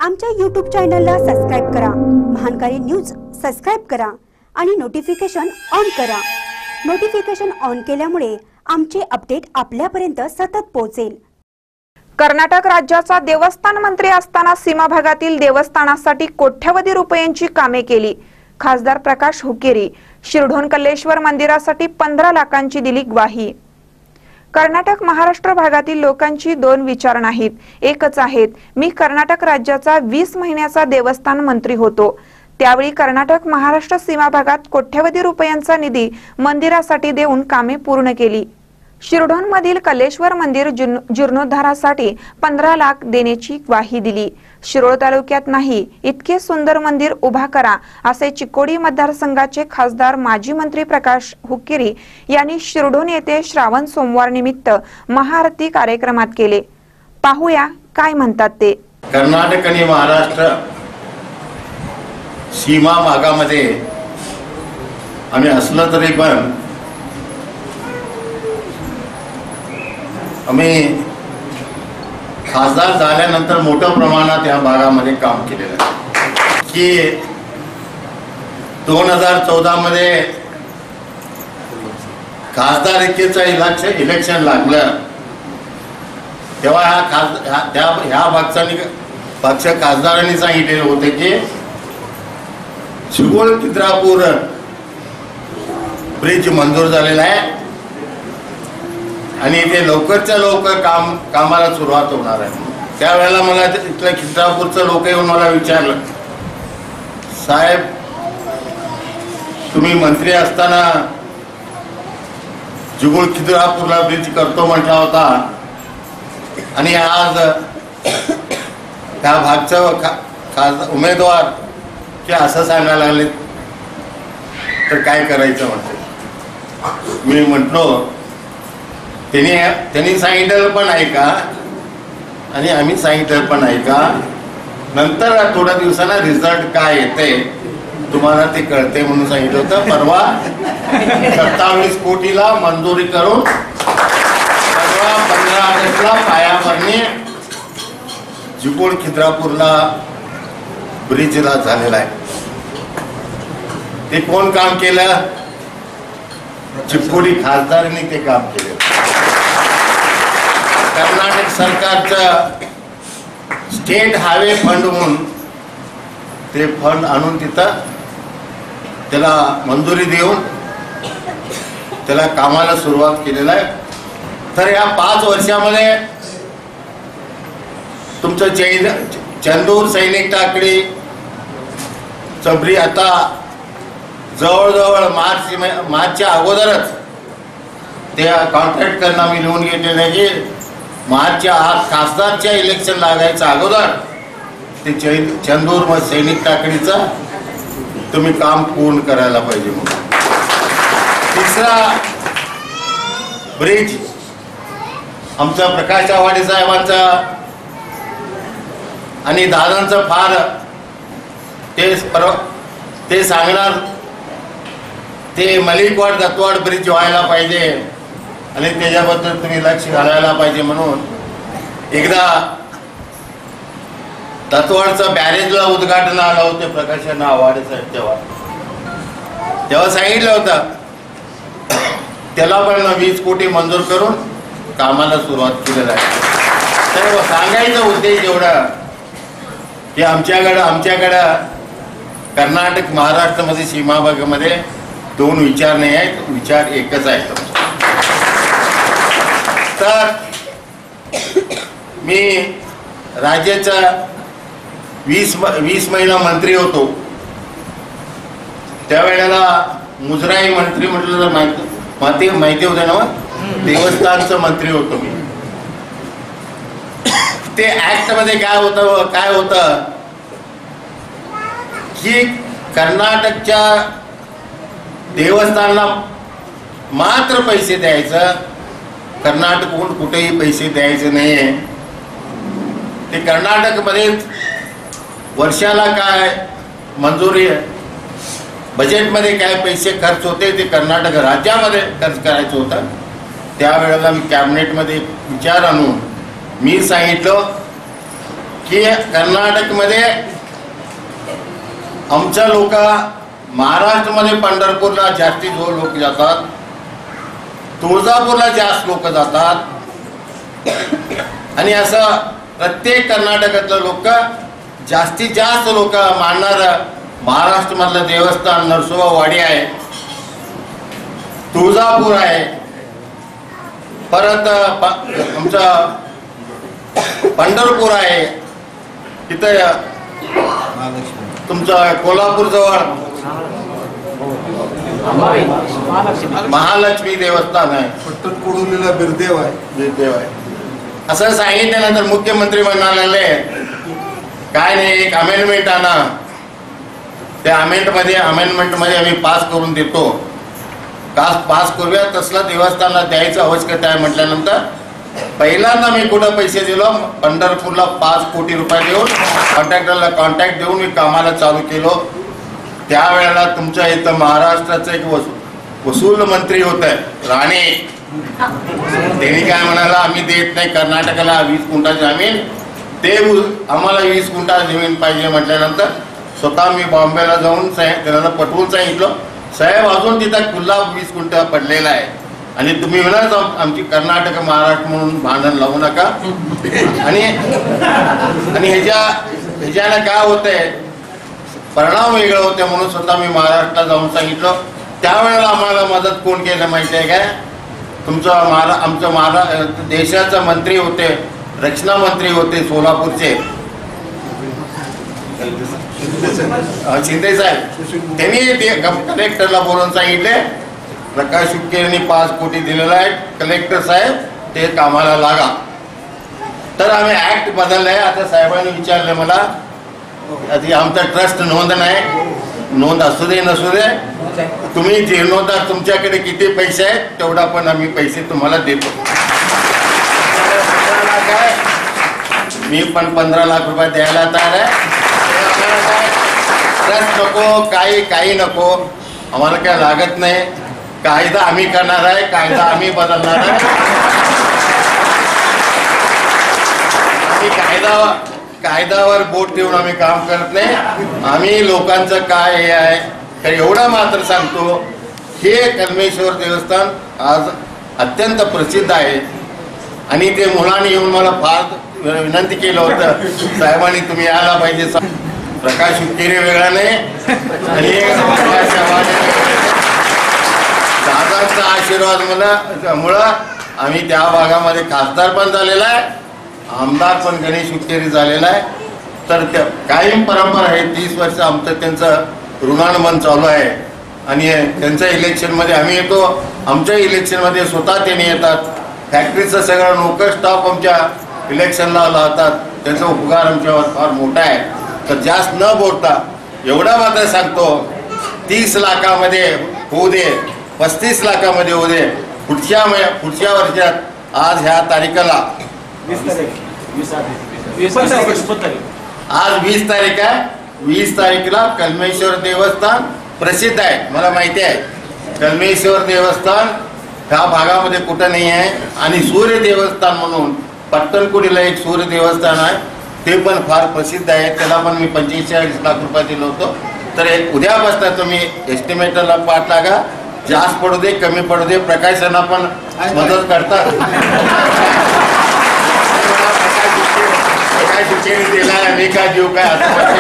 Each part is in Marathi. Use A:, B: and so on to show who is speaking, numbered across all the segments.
A: आमच्या YouTube चॅनलला सबस्क्राइब करा, महानकारी न्यूज सबस्क्राइब करा आणि नोटिफिकेशन ऑन करा। नोटिफिकेशन ऑन केल्यामुळे आमचे अपडेट आपल्यापर्यंत सतत पोहोचेल।
B: कर्नाटक राज्याचा देवस्थान मंत्री असताना सीमा भागातील देवस्थानासाठी कोट्यवधी रुपयांची कामे केली। खासदार प्रकाश हुक्केरी शिरढोण कल्लेश्वर मंदिरासाठी 15 लाखांची दिली ग्वाही। कर्नाटक महाराष्ट्र भागातील लोकांची दोन विचार नाहीत, एकच आहेत। मी कर्नाटक राज्याचा 20 महिन्याचा देवस्थान मंत्री होतो, त्यावेळी कर्नाटक महाराष्ट्र सीमा भागात कोट्यवधी रुपयांचा निधी मंदिरासाठी देऊन कामे पूर्ण केली। शिरढोण मधील कल्लेश्वर मंदिर जीर्णोद्धारासाठी 15 लाख देण्याची ग्वाही दिली। शिरोळ तालुक्यात नाही इतके सुंदर मंदिर उभा करा असे चिकोडी मतदारसंघाचे खासदार माजी मंत्री प्रकाश हुक्केरी यांनी शिरढोण येथे श्रावण सोमवार निमित्त महाआरती कार्यक्रमात केले। पाहूया काय म्हणतात ते।
C: कर्नाटक आणि महाराष्ट्र सीमा भागामध्ये आम्ही असलं तरी पण आम्ही खासदार झाल्यानंतर मोठ्या प्रमाणात या भागामध्ये काम केलेलं आहे की 2014 मध्ये खासदारकीचं इलेक्शन लागलं तेव्हा ह्या पक्ष खासदारांनी सांगितलेले होते की चिकोड खिद्रापूर ब्रिज मंजूर झालेला आहे आणि ते लवकरच्या लवकर कामाला सुरुवात होणार आहे। त्यावेळेला मला इथल्या खिद्रापूरचं लोक येऊन मला विचारलं, साहेब तुम्ही मंत्री असताना जुगुळ खिद्रापूरला ब्रिज करतो म्हटला होता आणि आज त्या भागचा उमेदवार की असं सांगायला लागले तर काय करायचं म्हणते। मी म्हटलो त्यांनी सांगितलं पण ऐका आणि आम्ही सांगितलं पण ऐका, नंतर थोड्या दिवसांना रिझल्ट काय येते तुम्हाला ते कळते म्हणून सांगितलं होतं। परवा 27 कोटीला मंजुरी करून परवा 15 ऑगस्टला पायाभरणी चिकोड खिद्रापूरला ब्रिजला झालेला आहे। ते कोण काम केलं? चिकोडी खासदारांनी ते काम केलं। कर्नाटक सरकारचं स्टेट हायवे फंड म्हणून ते फंड आणून तिथं त्याला मंजुरी देऊन त्याला कामाला सुरुवात केलेला आहे। तर या 5 वर्षामध्ये तुमचं चंदूर सैनिक टाकळी चबरी आता जवळजवळ मार्चच्या अगोदरच ते कॉन्ट्रॅक्ट करणं मी लिहून घेतलेलं आहे की मार्चच्या आत खासदारच्या इलेक्शन लागायच्या अगोदर ते चंदूर सैनिक टाकडीचं तुम्ही काम पूर्ण करायला पाहिजे। म्हणून तिसरा ब्रिज आमचा प्रकाश आवाडे साहेबांचा आणि दादांचं फार ते सांगणार ते मलिकवाड दत्तवाड ब्रिज व्हायला पाहिजे आणि त्याच्याबद्दल तुम्ही लक्ष घालायला पाहिजे म्हणून एकदा दत्तवाडचं बॅरेजला उद्घाटन आलं होतं प्रकाशांना आवाडे साहेब तेव्हा सांगितलं होतं त्याला पण 20 कोटी मंजूर करून कामाला सुरुवात केलेली आहे। तर सांगायचा उद्देश एवढा की आमच्याकडं कर्नाटक महाराष्ट्रामध्ये सीमा भागामध्ये दोन विचार नाही आहेत, विचार एकच आहे। तर मी राज्याचा 20 महिना मंत्री होतो, त्यावेळेला मुजराई मंत्री म्हटलं तर माहिती होतं ना, देवस्थानचं मंत्री होतो मी। ते ऍक्ट मध्ये काय होतं की कर्नाटकच्या देवस्थानला मात्र पैसे द्यायचं, कर्नाटकहून कुठेही पैसे द्यायचे नाहीये। ते कर्नाटकमध्ये वर्षाला काय मंजुरी बजेटमध्ये काय पैसे खर्च होते ते कर्नाटक राज्यामध्ये खर्च करायचं होतं। त्यावेळेला मी कॅबिनेटमध्ये विचार आणून मी सांगितलं की कर्नाटकमध्ये आमच्या लोक महाराष्ट्रामध्ये पंढरपूरला जास्ती लोक जातात, तुळजापूरला जास्त लोक जातात आणि असं प्रत्येक कर्नाटकातलं लोक जास्तीत जास्त लोक मानणार महाराष्ट्रामधलं देवस्थान नरसोबावाडी आहे, तुळजापूर आहे, परत आमचं पंढरपूर आहे, तिथं तुमचं कोल्हापूर जवळ महालक्ष्मी देवस्थान आहे,
D: पट्टणकोडोलीला बिरदेव आहे.
C: असं सांगितल्यानंतर मुख्यमंत्री म्हणाले काय नाही, एक अमेंडमेंट आणा, त्या अमेंडमेंट मध्ये आम्ही पास करून देतो, पास करूया, तसला देवस्थानला द्यायचं आवश्यकता आहे म्हटल्यानंतर पहिल्यांदा मी कुठं पैसे दिलो, पंढरपूरला 5 कोटी रुपये देऊन कॉन्ट्रॅक्टरला कॉन्टॅक्ट देऊन मी कामाला चालू केलो. त्यावेळेला तुमच्या इथं महाराष्ट्राचं एक वसूल मंत्री होते राणे, त्यांनी काय म्हणाला, आम्ही देत नाही कर्नाटकाला 20 गुंठा जमीन, ते आम्हाला 20 गुंठा जमीन पाहिजे म्हटल्यानंतर स्वतः मी बॉम्बेला जाऊन त्यांना पटवून सांगितलं, साहेब अजून तिथं खुल्ला 20 गुंठा पडलेला आहे आणि तुम्ही म्हणाल आमची कर्नाटक महाराष्ट्र म्हणून भांडण लावू नका. आणि ह्याच्यानं काय होतंय, परिणाम वेगळं होते म्हणून स्वतः मी महाराष्ट्राला जाऊन सांगितलं. त्यावेळेला आम्हाला मदत कोण केलं माहिती आहे काय, आमचं देशाचे मंत्री होते, रक्षणा मंत्री होते सोलापूरचे शिंदे साहेब, त्यांनी ते कलेक्टरला बोलून सांगितले प्रकाश हुक्केरींनी 5 कोटी दिलेला आहे, कलेक्टर साहेब ते कामाला लागा. तर आम्ही ऍक्ट बदललाय. आता साहेबांनी विचारले मला, आमचा ट्रस्ट नोंद नाही, नोंद असू दे नसू दे, तुम्ही जीर्णोद्धार तुमच्याकडे किती पैसे आहेत तेवढा पण आम्ही पैसे तुम्हाला देतो. काय मी पण 15 लाख रुपये द्यायला तयार आहे. ट्रस्ट नको, काही नको, आम्हाला काय लागत नाही. कायदा आम्ही करणार आहे, कायदा आम्ही बदलणार आहे. आम्ही कायद्यावर बोट ठेवून आम्ही काम करत नाही. आम्ही लोकांचं काय हे आहे तर एवढं मात्र सांगतो, हे कलमेश्वर देवस्थान आज अत्यंत प्रसिद्ध आहे आणि ते मुलांनी येऊन मला फार विनंती केलं होतं, साहेबांनी तुम्ही यायला पाहिजे. प्रकाश हुक्केरी वेगळा नाही आणि दादांचा आशीर्वाद मुळे आम्ही त्या भागामध्ये खासदार पण झालेला आहे, आमदार पण गणेश हुक्केरी झालेला आहे. तर त्या कायम परंपरा आहे, 30 वर्ष आमचं त्यांचं ऋणानुबंध चालू आहे आणि त्यांच्या इलेक्शनमध्ये आम्ही येतो, आमच्या इलेक्शनमध्ये स्वतः त्यांनी येतात. फॅक्टरीचं सगळं नोकर स्टाफ आमच्या इलेक्शनला लावतात, त्यांचा उपकार आमच्यावर फार मोठा आहे. तर जास्त न बोलता एवढा मात्र सांगतो, 30 लाखामध्ये होऊ दे, 35 लाखामध्ये होऊ दे, पुढच्या वर्षात आज ह्या तारीखाला आज 20 तारीख आहे, 20 तारीखला कलमेश्वर देवस्थान प्रसिद्ध आहे. मला माहिती आहे कलमेश्वर देवस्थान ह्या भागामध्ये कुठं नाही आहे. आणि सूर्य देवस्थान म्हणून पट्टणकोडीला एक सूर्य देवस्थान आहे, ते पण फार प्रसिद्ध आहे. त्याला पण मी 45 लाख रुपये दिलो होतो. तर उद्यापासून तुम्ही एस्टिमेटरला पाठ लागा, जास्त पडू दे कमी पडू दे, प्रकाशांना पण मदत करतात. प्रकाश हुक्केरी दिला मी काय देऊ काय असं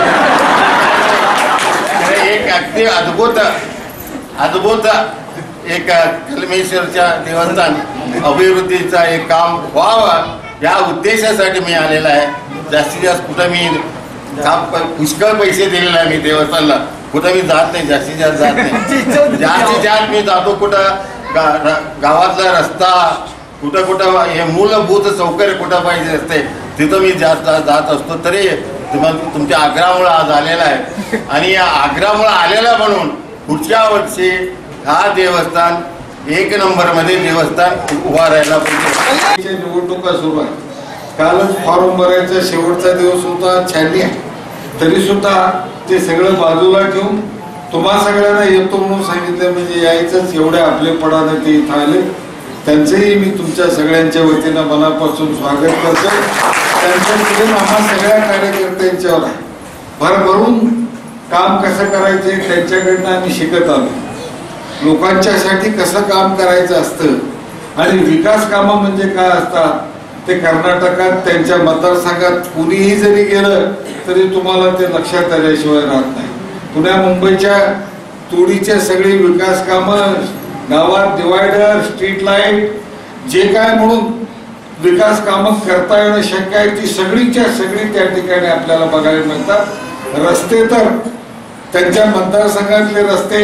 C: एक अगदी अद्भुत एक कलमेश्वरच्या देवस्थान अभिवृद्धीचा एक काम व्हावं या उद्देशासाठी मी आलेला आहे. जास्तीत जास्त कुठं मी पुष्कळ पैसे दिलेले आहे मी देवस्थानला, कुठं मी जात नाही, जास्तीत जास्त जात नाही. जास्तीत जास्त मी जातो कुठं गावातला रस्ता, कुठं हे मूलभूत सौकर्य कुठं पाहिजे असते तिथं मी जास्त जात असतो. तरी तुम्हाला तुमच्या आग्रहामुळे आज आलेला आहे आणि या आग्रहामुळे आलेला म्हणून पुढच्या वर्षी हा देवस्थान 1 नंबरमध्ये देवस्थान उभा राहायला पाहिजे.
D: निवडणुका सुरू आहे, कालच फॉर्म भरायचा शेवटचा दिवस होता, छाननी आहे, तरी सुद्धा ते सगळं बाजूला ठेवून तुम्हा सगळ्यांना येतो म्हणून सांगितलं. म्हणजे यायचंच एवढ्या आपलेपणाने ते इथं आले, त्यांचंही मी तुमच्या सगळ्यांच्या वतीनं मनापासून स्वागत करतो. त्यांचं प्रेम आम्हा सगळ्या कार्यकर्त्यांच्यावर आहे. भरभरून काम कसं करायचे त्यांच्याकडनं आम्ही शिकत आलो. लोकांच्यासाठी कसं काम करायचं असतं आणि विकास कामं म्हणजे काय असतात ते कर्नाटकात त्यांच्या मतदारसंघात कुणीही जरी गेलं तरी तुम्हाला ते लक्षात आल्याशिवाय राहत नाही. पुण्या मुंबईच्या तोडीच्या सगळी विकास कामं, गावात डिवायडर, स्ट्रीट लाईट, जे काय म्हणून विकास कामं करता येणं शक्य आहे ती सगळीच्या सगळी त्या ठिकाणी आपल्याला बघायला मिळतात. रस्ते तर त्यांच्या मतदारसंघातले रस्ते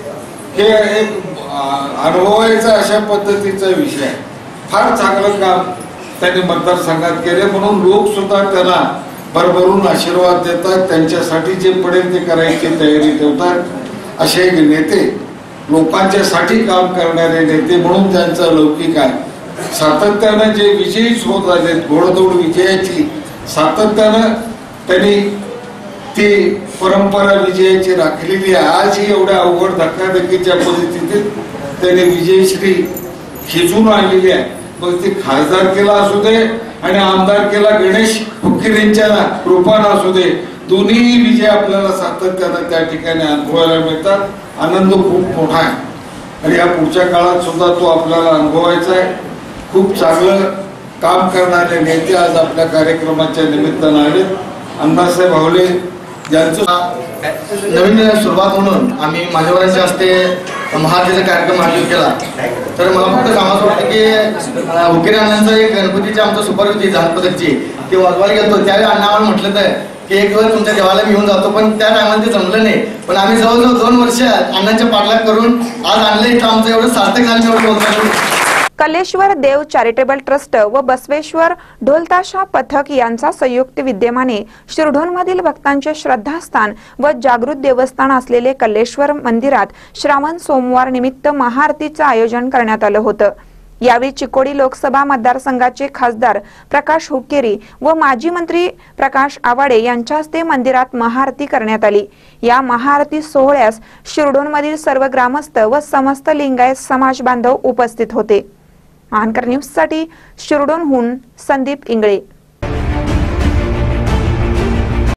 D: हे एक अनुभवायचा अशा पद्धतीचा विषय आहे. फार चांगलं काम त्यांनी मतदारसंघात केले म्हणून लोक सुद्धा त्यांना भरभरून आशीर्वाद देतात. त्यांच्यासाठी जे पडेल ते करायची तयारी ठेवतात. असे नेते, लोकांच्यासाठी काम करणारे नेते म्हणून त्यांचा लौकिक आहे. सातत्यानं जे विजयीच होत आले, घोडदौड विजयाची सातत्यानं त्यांनी ती परंपरा विजयाची राखलेली आहे. आजही एवढ्या अवघड धक्काधक्कीच्या परिस्थितीत त्यांनी विजयश्री खिचून आणलेली आहे. मग ती खासदारकीला असू दे आणि आमदारकीला गणेश फुक्केरींच्या रूपानं असू दे, दोन्ही विजय आपल्याला सातत्यानं त्या ठिकाणी अनुभवायला मिळतात. आनंद खूप मोठा आहे आणि या पुढच्या काळात सुद्धा तो आपल्याला अनुभवायचा आहे. खूप चांगलं काम करणारे नेते आज आपल्या कार्यक्रमाच्या निमित्तानं आलेत. अण्णासाहेब हावले यांचं
E: नवीन सुरुवात म्हणून आम्ही मान्यवरांच्या हस्ते महाआरतीचा कार्यक्रम आयोजित केला. तर मला फक्त सांगायचं वाटतं की हुकेरी अण्णांचं एक गणपतीची आमचं सुपरविधी झाडपदकची ते वाजवायला गेलो. त्यावेळी अण्णा आम्हाला म्हटलं तर की एक दिवस तुमच्या देवाला मी येऊन जातो, पण त्या टायमाला ते जमलं नाही. पण आम्ही जवळजवळ 2 वर्ष अण्णांच्या पाठलाग करून आज आणलं इथं आमचं एवढं सार्थक झालं एवढं बोलतो.
B: कलेश्वर देव चॅरिटेबल ट्रस्ट व बसवेश्वर ढोलताशा पथक यांचा संयुक्त विद्यमाने शिरढोणमधील भक्तांचे श्रद्धास्थान व जागृत देवस्थान असलेले कलेश्वर मंदिरात श्रावण सोमवार निमित्त महाआरतीचं आयोजन करण्यात आलं होतं. यावेळी चिकोडी लोकसभा मतदारसंघाचे खासदार प्रकाश हुक्केरी व माजी मंत्री प्रकाश आवाडे यांच्या हस्ते मंदिरात महाआरती करण्यात आली. या महाआरती सोहळ्यास शिरढोणमधील सर्व ग्रामस्थ व समस्त लिंगायत समाज बांधव उपस्थित होते. महानकर न्यूज साठी शिरढोणहून संदीप इंगळे.